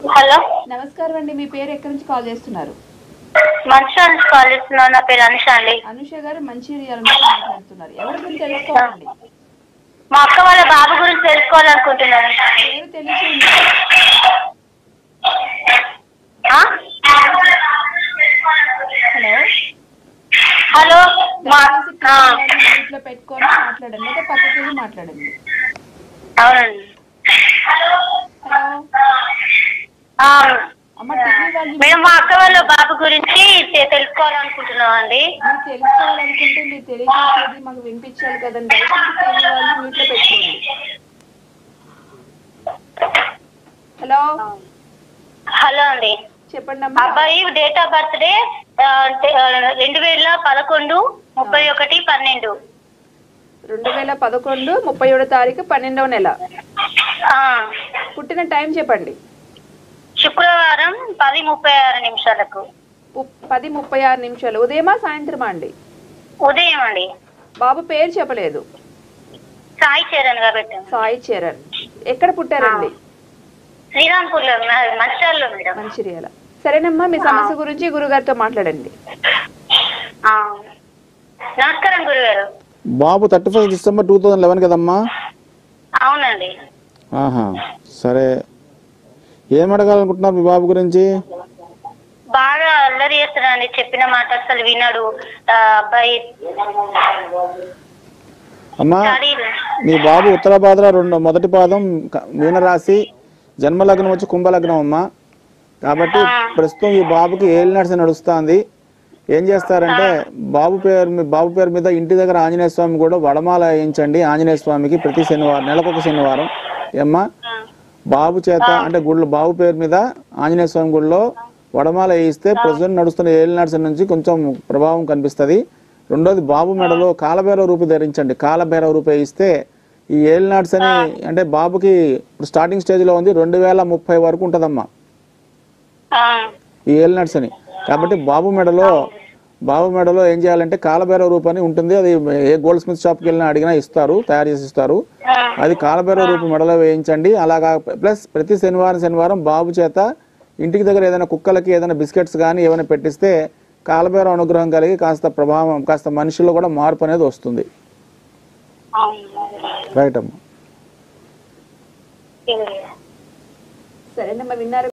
Hello, నమస్కారం అండి. మీ పేరు ఎక్కడి నుంచి కాల్ చేస్తున్నారు? మంచిర్యాల నుంచి కాల్ చేస్తున్నాను. నా పేరు అనుష అండి. అనుష గారు మంచిర్యాల నుంచి మాట్లాడుతున్నారు. ఎవరి గురించి తెలుసుకోవాలండి? మా అక్క వాళ్ళ బాబు గురించి తెలుసుకోవాలనుకుంటున్నాను. పేరు తెలియచేయండి. హలో హలో, ఇంట్లో పెట్టుకొని మాట్లాడండి, లేదా పక్కకి వెళ్ళి మాట్లాడండి. అవునండి. హలో అమ్మ, టీవీ వాళ్ళు మేడం, మా అక్క వాళ్ళ బాబు గురించి తెలుసుకోవాలనుకుంటున్నాం అండి. మీరు తెలుసుకోవాలనుకుంటే మీరు తెలియజేసేది మాకు వినిపించాలి కదండి. టీవీ వాళ్ళు మ్యూట్ లో పెట్టుకోండి. హలో హలో అండి, చెప్పండి అమ్మా. అబ్బాయి డేట్ ఆఫ్ బర్త్డే 2011 31/12. 2011 31వ తారీఖు 12వ నెల. పుట్టిన టైం చెప్పండి. శుక్రవారం 10:36 10:36. ఉదయమా సాయంత్రమా అండి? ఉదయం అండి. బాబు పేరు చెప్పలేదు. సాయి చరణ్ గా పెట్టాను. సాయి చరణ్. ఎక్కడ పుట్టారండి? శ్రీరాంపూర్ లో, మంచిర్యాలలో మేడం. మంచిర్యాల. సరేనమ్మా, మీ సమస్య గురించి గురుగారితో మాట్లాడండి. నమస్కారం గురుగారు. బాబు 31 డిసెంబర్ 2011 కదమ్మా? అవునండి. సరే, ఏం అడగాలనుకుంటున్నారు మీ బాబు గురించి? బాగా అల్లరి చేస్తున్నాడండి, చెప్పిన మాట అసలు వినడు. అబ్బాయి అమ్మా, మీ బాబు ఉత్తరాభాద్ర మొదటి పాదం మీనరాశి, జన్మలగ్నం వచ్చి కుంభలగ్నం అమ్మా. కాబట్టి ప్రస్తుతం ఈ బాబుకి ఏలినాడ్స్ నడుస్తుంది. ఏం చేస్తారంటే బాబు పేరు మీద ఇంటి దగ్గర ఆంజనేయ స్వామి కూడా వడమాల వేయించండి. ఆంజనేయ స్వామికి ప్రతి శనివారం, నెలకొక శనివారం ఏమ్మా బాబు చేత అంటే గుడిలో బాబు పేరు మీద ఆంజనేయ స్వామి గుడిలో వడమాల వేయిస్తే ప్రస్తుతం నడుస్తున్న ఏలినాడ్స్ నుంచి కొంచెం ప్రభావం కనిపిస్తుంది. రెండోది, బాబు మెడలో కాలభైరవ రూపు ధరించండి. కాలభైరవ రూపు వేయిస్తే ఈ ఏలినాడ్స్ అని అంటే బాబుకి ఇప్పుడు స్టార్టింగ్ స్టేజ్లో ఉంది, 2030 వరకు ఉంటుందమ్మా ఈ ఏలినాడ్స్ అని. కాబట్టి బాబు మెడలో ఏం చేయాలంటే కాలభైరవ రూపు అని ఉంటుంది. అది ఏ గోల్డ్ స్మిత్ షాప్కి వెళ్ళినా అడిగినా ఇస్తారు, తయారు చేసి ఇస్తారు. అది కాలభైరవ రూపు మెడలో వేయించండి. అలాగా ప్లస్ ప్రతి శనివారం బాబు చేత ఇంటికి దగ్గర ఏదైనా కుక్కలకి ఏదైనా బిస్కెట్స్ కానీ ఏమైనా పెట్టిస్తే కాలభైరవ అనుగ్రహం కలిగి కాస్త ప్రభావం, కాస్త మనుషుల్లో కూడా మార్పు అనేది వస్తుంది. రైట్ అమ్మా. సరేనమ్మా, విన్నారు.